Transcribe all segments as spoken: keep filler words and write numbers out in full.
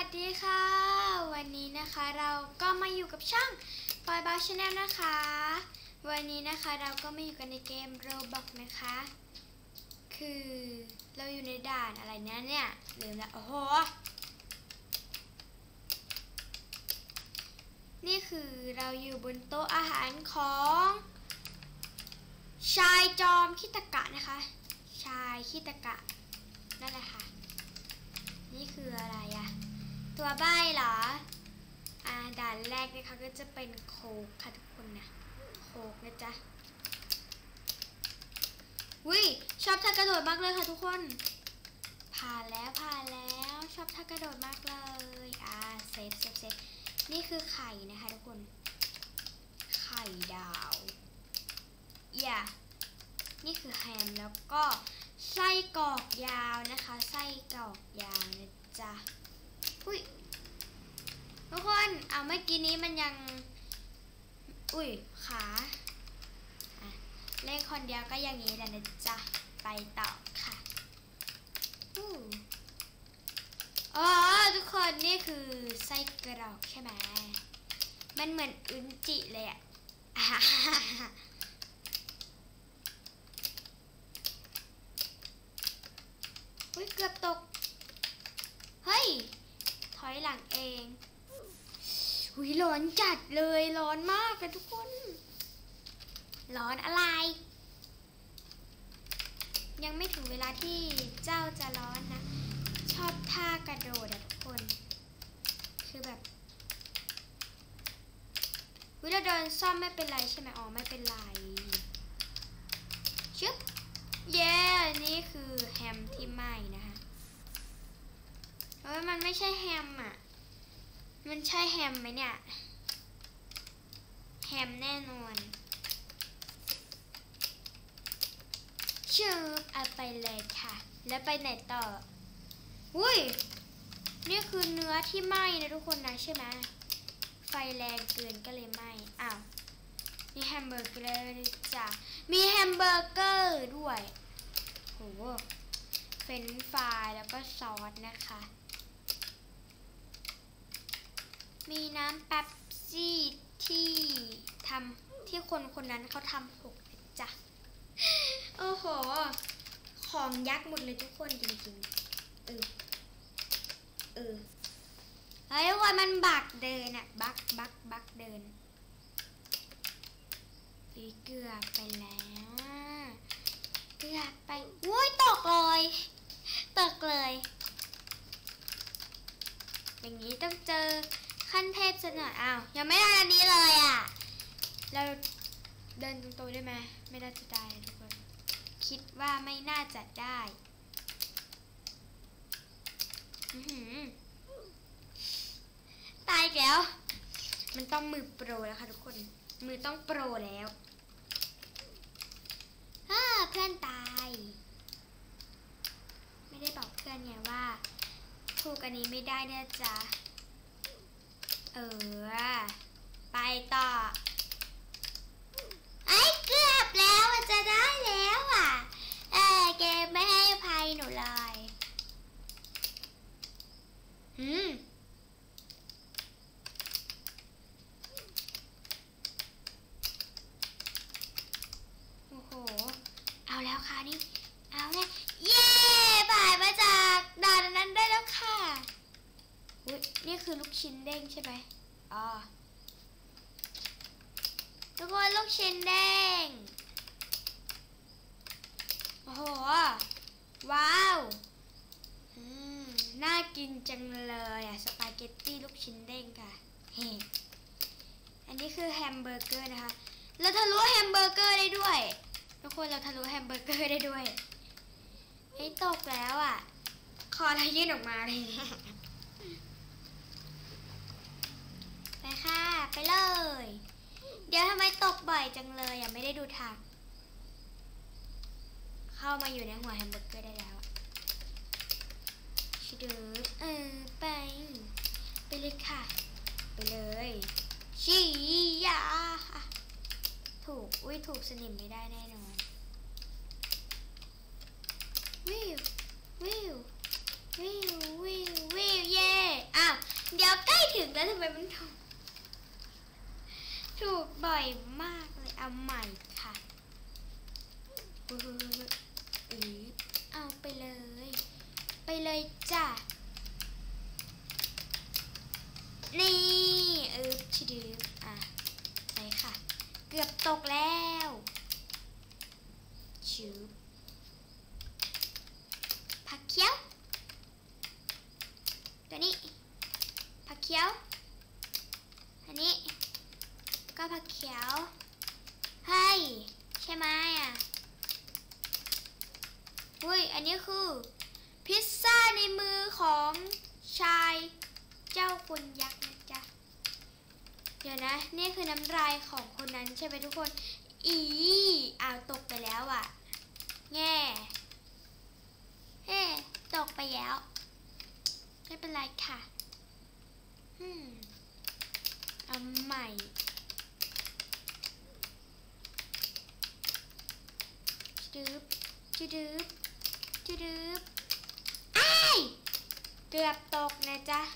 ดีค่ะวันนี้นะคะเราก็มาอยู่กับช่องปอยบาชแนลนะคะวันนี้นะคะเราก็มาอยู่กันในเกม Roblox นะคะคือเราอยู่ในด่านอะไรนะเนี่ยลืมละโอ้โหนี่คือเราอยู่บนโต๊ะอาหารของชายจอมคิตกะนะคะชายคิตกะนั่นแหละค่ะนี่คืออะไรอะตัวใบ้เหรออ่าด่านแรกนะคะก็จะเป็นโคกค่ะทุกคนนะโคกนะจ๊ะวิชอบท่ากระโดดมากเลยค่ะทุกคนผ่านแล้วผ่านแล้วชอบท่ากระโดดมากเลยอ่าเซฟเซฟเซฟนี่คือไข่นะคะทุกคนไข่ดาวอย่านี่คือแฮมแล้วก็ไส้กรอกยาวนะคะไส้กรอกยาวนะจ๊ะอุ้ยทุกคนเอาเมื่อกี้นี้มันยังอุ้ยขาอ่ะเล่นคนเดียวก็อย่างนี้แหละนะจ๊ะไปต่อค่ะอู้อ๋อทุกคนนี่คือไส้กรอกใช่ไหมมันเหมือนอุนจิเลยอ่ะอุ้ยเกือบตกเฮ้ยถอยหลังเองอุ้ยร้อนจัดเลยร้อนมากเลยทุกคนร้อนอะไรยังไม่ถึงเวลาที่เจ้าจะร้อนนะชอบท่ากระโดดอะทุกคนคือแบบวิเราเดินซ่อมไม่เป็นไรใช่ไหมอ๋อไม่เป็นไรชึบเย้นี่คือแฮมที่ไหม้นะคะเฮ้ยมันไม่ใช่แฮมอ่ะมันใช่แฮมไหมเนี่ยแฮมแน่นอนชืบเอาไปเลยค่ะแล้วไปไหนต่ออุ้ยนี่คือเนื้อที่ไหม้นะทุกคนนะใช่ไหมไฟแรงเกินก็เลยไหม้อ้าวมีแฮมเบอร์เกอร์จ้ะมีแฮมเบอร์เกอร์ด้วยโหเฟรนช์ฟรายแล้วก็ซอสนะคะมีน้ำเป๊ปซี่ที่ทำที่คนคนนั้นเขาทำหกจ้ะโอ้โหของยักษ์หมดเลยทุกคนจริงๆเออเออเฮ้ยวันมันบักเดินอะบักบักบักเดินอีเกือบไปแล้วเกือบไปอุ้ยตกเลยตกเลยอย่างนี้ต้องเจอขั้นเทพซะหน่อยอ้าวยังไม่ได้อันนี้เลยอ่ะเราเดินตรงๆได้ไหมไม่น่าจะได้ทุกคนคิดว่าไม่น่าจะได้อื้อหือตายแล้วมันต้องมือโปรแล้วค่ะทุกคนมือต้องโปรแล้วฮ่าเพื่อนตายไม่ได้บอกเพื่อนไงว่าถูกอันนี้ไม่ได้นะจ๊ะเออไปต่อไอ้เกือบแล้วมันจะได้แล้วอ่ะเออเกมไม่ให้อภัยหนูเลยหืมโอ้โหเอาแล้วค่ะนี่เอาแล้วเย้ผ่านมาจากด่านนั้นได้แล้วค่ะอุ๊ยนี่คือลูกชิ้นเด้งใช่ไหมอ๋อทุกคนลูกชิ้นเด้งโอ้โหว้าวอืมน่ากินจังเลยอ่ะสปาเกตตี้ลูกชิ้นเด้งค่ะเฮ้อันนี้คือแฮมเบอร์เกอร์นะคะเราทะลุแฮมเบอร์เกอร์ได้ด้วยทุกคนเราทะลุแฮมเบอร์เกอร์ได้ด้วยเฮ้ยตกแล้วอ่ะคอเรายื่นออกมาเลยไปค่ะไปเลยเดี๋ยวทำไมตกบ่อยจังเลยอ่ะไม่ได้ดูทางเข้ามาอยู่ในหัวแฮมเบอร์เกอร์ได้แล้วชิดูเออไปไปเลยค่ะไปเลยชี้ยาถูกอุ้ยถูกสนิมไม่ได้แน่นอนวิววิววิววิววิวเย่อ้าวถึงแล้วทำไมมันถูกถูกบ่อยมากเลยเอาใหม่ค่ะเออเอาไปเลยไปเลยจ้ะนี่เออชิดืออ่ะไปค่ะเกือบตกแล้วชิวผักเขียวตัวนี้ผักเขียวอันนี้ก็ผักเขียวให้ใช่ไหมอ่ะอุ้ยอันนี้คือพิซซ่าในมือของชายเจ้าคุณยักษ์นะจ๊ะเดี๋ยวนะนี่คือน้ำลายของคนนั้นใช่ไหมทุกคนอีอ้าวตกไปแล้วอ่ะแง่เฮ้ตกไปแล้วไม่เป็นไรค่ะอืมเอาใหม่จืดจืดจืดอ้ายเกือบตกนะจ๊ะ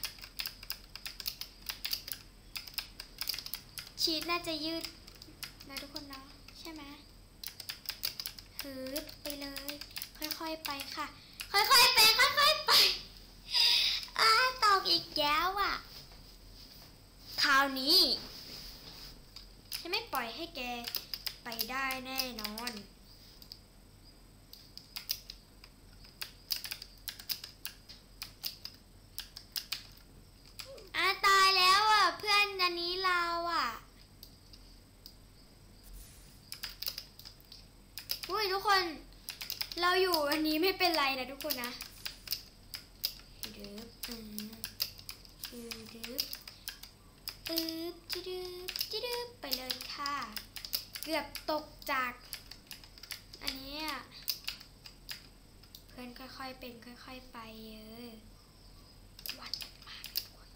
ชีสน่าจะยืดนะทุกคนเนาะใช่ไหมฮึบไปเลยค่อยๆไปค่ะค่อยๆไปค่อยๆไปอ้าตกอีกแล้วอ่ะคราวนี้ฉันไม่ปล่อยให้แกไปได้แน่นอนอ่ะตายแล้วอ่ะเพื่อนอันนี้เราอ่ะอุ้ยทุกคนเราอยู่อันนี้ไม่เป็นไรนะทุกคนนะดึบอืมดึบอึบจิดึบจิดึบไปเลยค่ะเกือบตกจากอันนี้อ่ะเพื่อนค่อยๆเป็นค่อยๆไปเออวัดมากทุกคน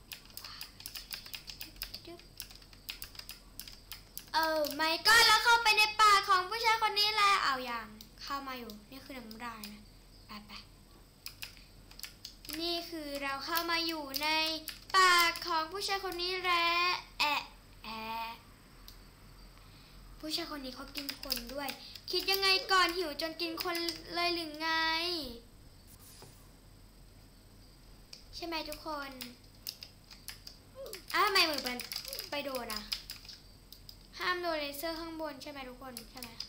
เออไม่ก็แล้วเข้าไปในปากของผู้ชายคนนี้แล้วเอาอย่างเข้ามาอยู่นี่คือน้ำลายนะไปไปนี่คือเราเข้ามาอยู่ในปากของผู้ชายคนนี้แล้วแอะแอะผู้ชายคนนี้เขากินคนด้วยคิดยังไงก่อนหิวจนกินคนเลยหรือไงใช่ไหมทุกคนอ้าวทำไมมือมันไปโดนอะห้ามโดนเลเซอร์ข้างบนใช่ไหมทุกคนใช่ไหม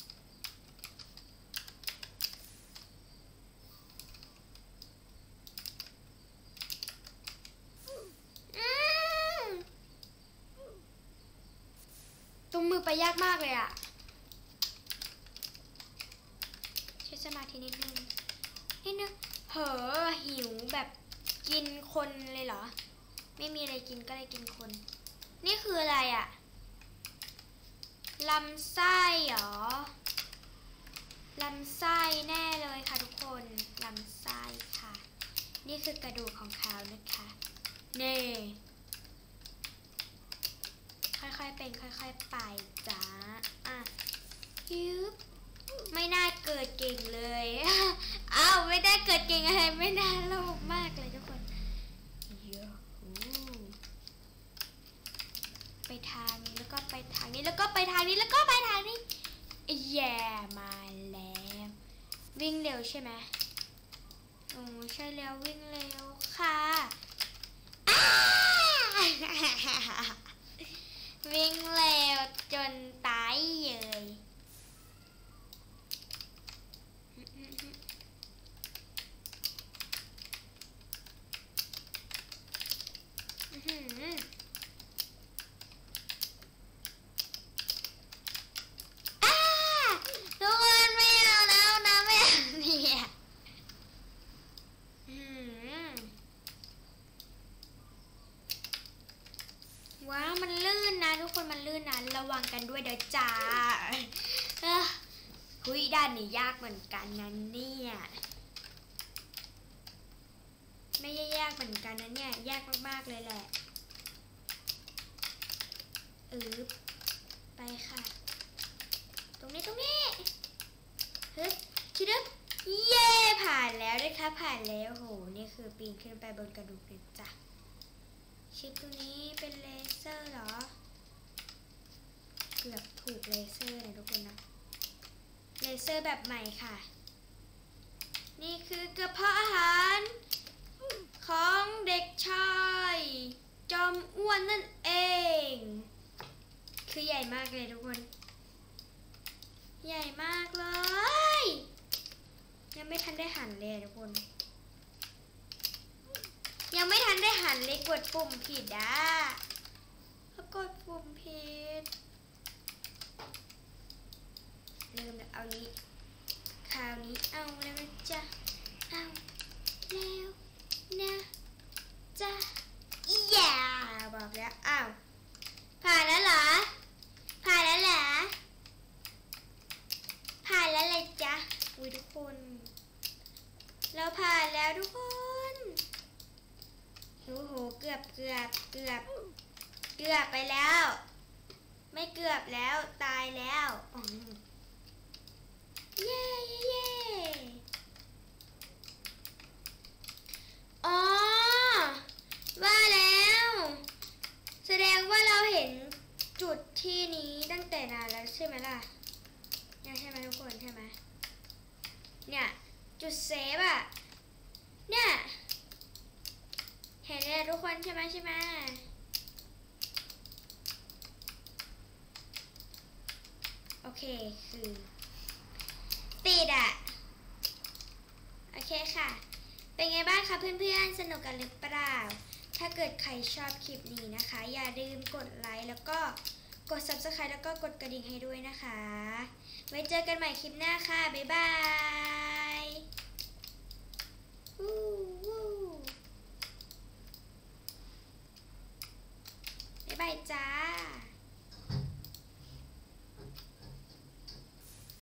ตรงมือไปยากมากเลยอะใช้สมาธินิดนึงนิดนึงเหอหิวแบบกินคนเลยเหรอไม่มีอะไรกินก็เลยกินคนนี่คืออะไรอะลำไส้เหรอลำไส้แน่เลยค่ะทุกคนลำไส้ค่ะนี่คือกระดูกของเขานะคะเน่ค่อยๆเป็นค่อยๆไปจ้าอ่ะยึบไม่น่าเกิดเก่งเลยอ้าวไม่ได้เกิดเก่งอะไรไม่น่าโลภมากเลยทุกคนเยอะไปทางนี้แล้วก็ไปทางนี้แล้วก็ไปทางนี้แล้วก็ไปทางนี้แย่มาแล้ววิ่งเร็วใช่ไหมโอ้ใช่แล้ววิ่งเร็วค่ะวิ่งเร็วจนตายเลยทุกคนไม่เอาแล้วนะไม่เอาเนี่ยว้าวมันลื่นนะทุกคนมันลื่นนะระวังกันด้วยเดี๋ยวจ้าคุยด้านนี้ยากเหมือนกันนะเนี่ยไม่ยากเหมือนกันนะเนี่ยยากมากๆเลยแหละอืบไปค่ะตรงนี้ตรงนี้ฮึบชิดึบเย่ผ่านแล้วนะคะผ่านแล้วโหนี่คือปีนขึ้นไปบนกระดูกเลยจ้ะชชิปตรงนี้เป็นเลเซอร์เหรอเกือบถูกเลเซอร์เลยทุกคนนะเลเซอร์แบบใหม่ค่ะนี่คือกระเพาะอาหารของเด็กชายจอมอ้วนนั่นเองคือใหญ่มากเลยทุกคนใหญ่มากเลยยังไม่ทันได้หั่นเลยทุกคนยังไม่ทันได้หั่นเลยกดปุ่มผิดอ่ะกดปุ่มผิดลืมเอานี้คราวนี้เอาแล้วนะจ๊ะเอาแล้วนะจ๊ะอย่าบอกแล้วอ้าวผ่านแล้วเหรอผ่านแล้วเหรอผ่านแล้วเลยจ๊ะอุ้ยทุกคนเราผ่านแล้วทุกคนโอ้โหเกือบเกือบเกือบเกือบไปแล้วไม่เกือบแล้วตายแล้วเย้เย้อ๋อว่าแล้วแสดงว่าเราเห็นจุดที่นี้ตั้งแต่นานแล้วใช่ไหมล่ะเนี่ยใช่ไหมทุกคนใช่ไหมเนี่ยจุดเซฟอะเนี่ยเห็นเลยทุกคนใช่ไหมใช่ไหมโอเคคือติดอะโอเคค่ะเป็นไงบ้างคะเพื่อนๆสนุกกันหรือเปล่าถ้าเกิดใครชอบคลิปนี้นะคะอย่าลืมกดไลค์แล้วก็กด ซับสไครบ์ แล้วก็กดกระดิ่งให้ด้วยนะคะไว้เจอกันใหม่คลิปหน้าค่ะบ๊ายบายวู้วู้บ๊ายบายจ้า